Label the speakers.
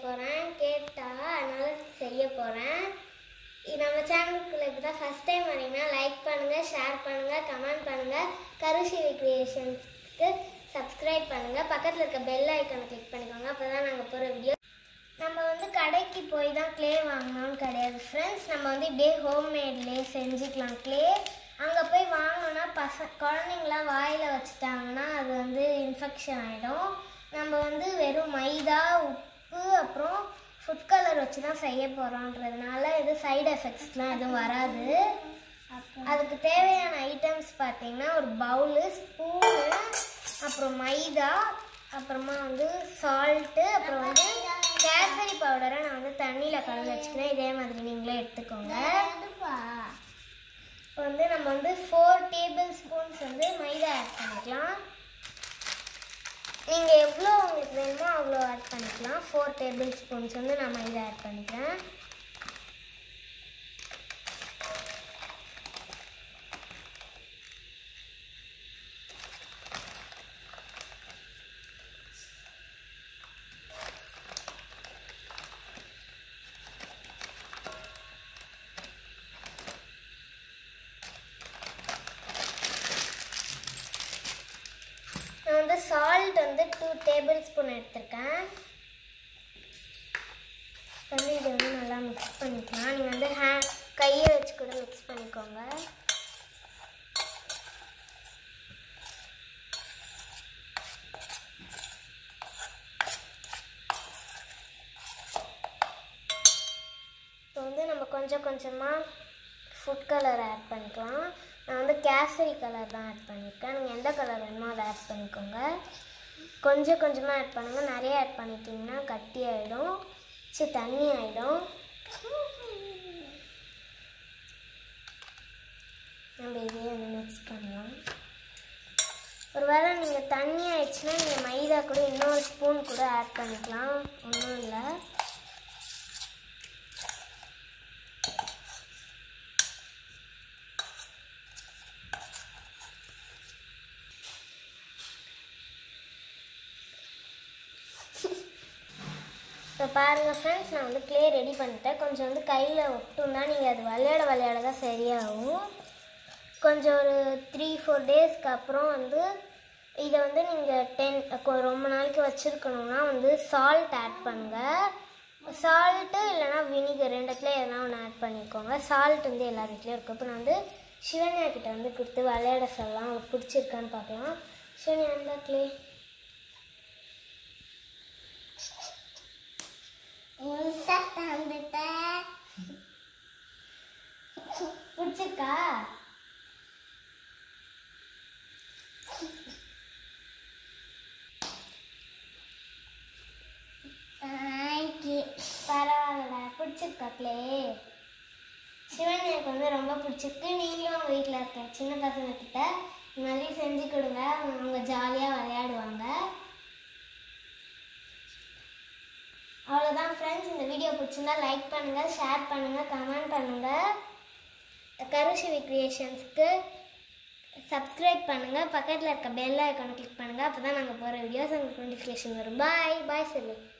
Speaker 1: போகிறேன் கேட்டா, அதனால செய்ய போகிறேன். நம்ம சேனலுக்குள்ள இப்போ தான் ஃபஸ்ட் டைம் வரீங்கன்னா லைக் பண்ணுங்கள், ஷேர் பண்ணுங்கள், கமெண்ட் பண்ணுங்கள். கருஷிவி கிரியேஷன்ஸ்க்கு சப்ஸ்கிரைப் பண்ணுங்கள். பக்கத்தில் இருக்க பெல் ஐக்கானை கிளிக் பண்ணிக்கோங்க. அப்போ தான் நாங்கள் போகிற வீடியோ. நம்ம வந்து கடைக்கு போய் தான் க்ளே வாங்கணும்னு கிடையாது ஃப்ரெண்ட்ஸ். நம்ம வந்து இப்படியே ஹோம்மேட்லேயே செஞ்சுக்கலாம் க்ளே. அங்கே போய் வாங்கினோன்னா குழந்தைங்களாம் வாயில் வச்சுட்டாங்கன்னா அது வந்து இன்ஃபெக்ஷன் ஆகிடும். நம்ம வந்து வெறும் மைதா, உப்பு, அப்புறம் ஃபுட் கலர் வச்சு தான் செய்ய போகிறோன்றதுனால இது சைடு எஃபெக்ட்ஸ்லாம் எதுவும் வராது. அதுக்கு தேவையான ஐட்டம்ஸ் பார்த்திங்கன்னா ஒரு பவுலு, ஸ்பூனு, அப்புறம் மைதா, அப்புறமா வந்து சால்ட்டு, அப்புறம் வந்து கேசரி பவுடரை நான் வந்து தண்ணியில் கலந்து வச்சுக்கிறேன். இதே மாதிரி நீங்களே எடுத்துக்கோங்க. இப்போ வந்து நம்ம வந்து 4 டேபிள் ஸ்பூன்ஸ் வந்து மைதா ஆட் பண்ணிக்கலாம். நீங்கள் எவ்வளோ உங்களுக்கு வேணுமோ அவ்வளோ ஆட் பண்ணிக்கலாம். 4 டேபிள் ஸ்பூன்ஸ் வந்து நான் மைதா ஆட் பண்ணிக்கிறேன். நான் வந்து சால்ட் வந்து 2 டேபிள் ஸ்பூன் எடுத்திருக்கேன். வந்து இதை வந்து நல்லா மிக்ஸ் பண்ணிக்கலாம். நீங்கள் வந்து கையை வச்சு கூட மிக்ஸ் பண்ணிக்கோங்க. இப்போ வந்து நம்ம கொஞ்சம் கொஞ்சமாக ஃபுட் கலர் ஆட் பண்ணிக்கலாம். நான் வந்து கேசரி கலர் தான் ஆட் பண்ணியிருக்கேன். நீங்கள் எந்த கலர் வேணுமோ அதை ஆட் பண்ணிக்கோங்க. கொஞ்சம் கொஞ்சமாக ஆட் பண்ணுங்கள். நிறைய ஆட் பண்ணிட்டிங்கன்னா கட்டி ஆகிடும், தண்ணி ஆகிடும். நம்ம இதையே வந்து மிக்ஸ் பண்ணலாம். ஒரு வேளை நீங்கள் தண்ணி ஆயிடுச்சுன்னா நீங்கள் மைதா கூட இன்னொரு ஸ்பூன் கூட ஆட் பண்ணிக்கலாம், ஒன்றும் இல்லை. இப்போ பாருங்கள் ஃப்ரெண்ட்ஸ், நான் வந்து க்ளே ரெடி பண்ணிட்டேன். கொஞ்சம் வந்து கையில் ஒட்டும்னா நீங்கள் அது விளையாட தான் சரியாகும். கொஞ்சம் ஒரு 3-4 டேஸ்க்கு அப்புறம் வந்து இதை வந்து நீங்கள் ரொம்ப நாளைக்கு வச்சுருக்கணுன்னா வந்து சால்ட் ஆட் பண்ணுங்கள். சால்ட்டு இல்லைனா வினிகர் ரெண்டுத்துல எதனா ஒன்று ஆட் பண்ணிக்கோங்க. சால்ட் வந்து எல்லா வீட்லேயும் இருக்கும். இப்போ நான் வந்து சிவன்யா கிட்ட வந்து கொடுத்து விளையாட சொல்லலாம். அவங்களுக்கு பிடிச்சிருக்கான்னு பார்க்கலாம். சிவன்யா அந்த க்ளே பிடிச்சிருக்கா? பரவாயில்லடா, பிடிச்சிருக்கா க்ளே? சிவன்யாவுக்கு வந்து ரொம்ப பிடிச்சிருக்கு. நீங்களும் அவங்க வீட்டில் இருக்க சின்ன பசங்கக்கிட்ட இந்த மாதிரி செஞ்சு கொடுங்க. அவங்க ஜாலியாக விளையாடுவாங்க. அவ்வளோதான் ஃப்ரெண்ட்ஸ். இந்த வீடியோ பிடிச்சிருந்தா லைக் பண்ணுங்கள், ஷேர் பண்ணுங்கள், கமெண்ட் பண்ணுங்கள். கருஷிவி கிரியேஷன்ஸ்க்கு சப்ஸ்கிரைப் பண்ணுங்கள். பக்கத்தில் இருக்க பெல் ஐக்கானை கிளிக் பண்ணுங்கள். அப்போ தான் நாங்கள் போகிற வீடியோஸ் உங்களுக்கு நோட்டிஃபிகேஷன் வரும். பாய் பாய் சொல்லு.